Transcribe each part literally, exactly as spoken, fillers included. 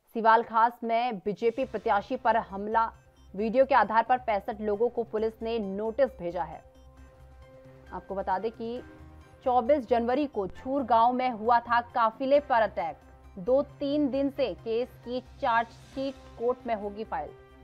सिवाल खास में बीजेपी प्रत्याशी पर हमला, वीडियो के आधार पर पैंसठ लोगों को पुलिस ने नोटिस भेजा है। आपको बता दें कि चौबीस जनवरी को छूर गांव में हुआ था काफिले पर अटैक। दो तीन दिन से केस की चार्जशीट कोर्ट में होगी फाइल।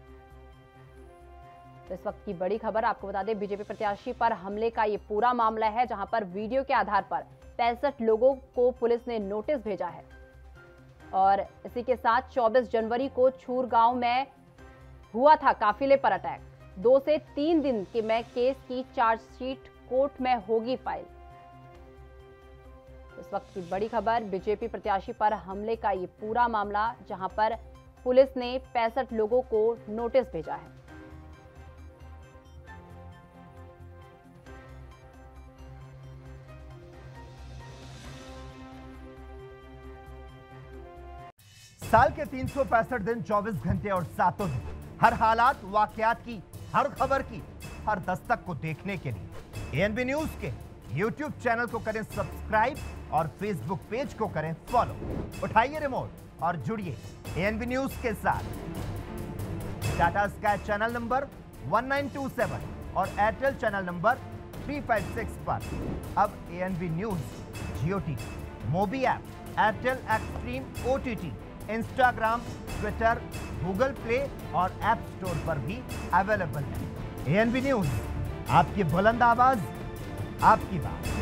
तो इस वक्त की बड़ी खबर आपको बता दें, बीजेपी प्रत्याशी पर हमले का ये पूरा मामला है, जहां पर वीडियो के आधार पर पैंसठ लोगों को पुलिस ने नोटिस भेजा है। और इसी के साथ चौबीस जनवरी को छूर गांव में हुआ था काफिले पर अटैक। दो से तीन दिन के में केस की चार्जशीट कोर्ट में होगी फाइल। इस वक्त की बड़ी खबर, बीजेपी प्रत्याशी पर हमले का ये पूरा मामला, जहां पर पुलिस ने पैंसठ लोगों को नोटिस भेजा है। साल के तीन सौ पैंसठ दिन, चौबीस घंटे और सातों दिन, हर हालात वाकयात की, हर खबर की, हर दस्तक को देखने के लिए एएनबी न्यूज के यूट्यूब चैनल को करें सब्सक्राइब और फेसबुक पेज को करें फॉलो। उठाइए रिमोट और जुड़िए एएनबी न्यूज के साथ। टाटा स्काई चैनल नंबर एक नौ दो सात और एयरटेल चैनल नंबर तीन पाँच छह पर अब ANB news Jio TV, mobi app, Airtel Xtreme OTT, Instagram, Twitter, Google Play और ऐप स्टोर पर भी अवेलेबल है। एएनबी न्यूज, आपकी बुलंद आवाज, आपकी बात।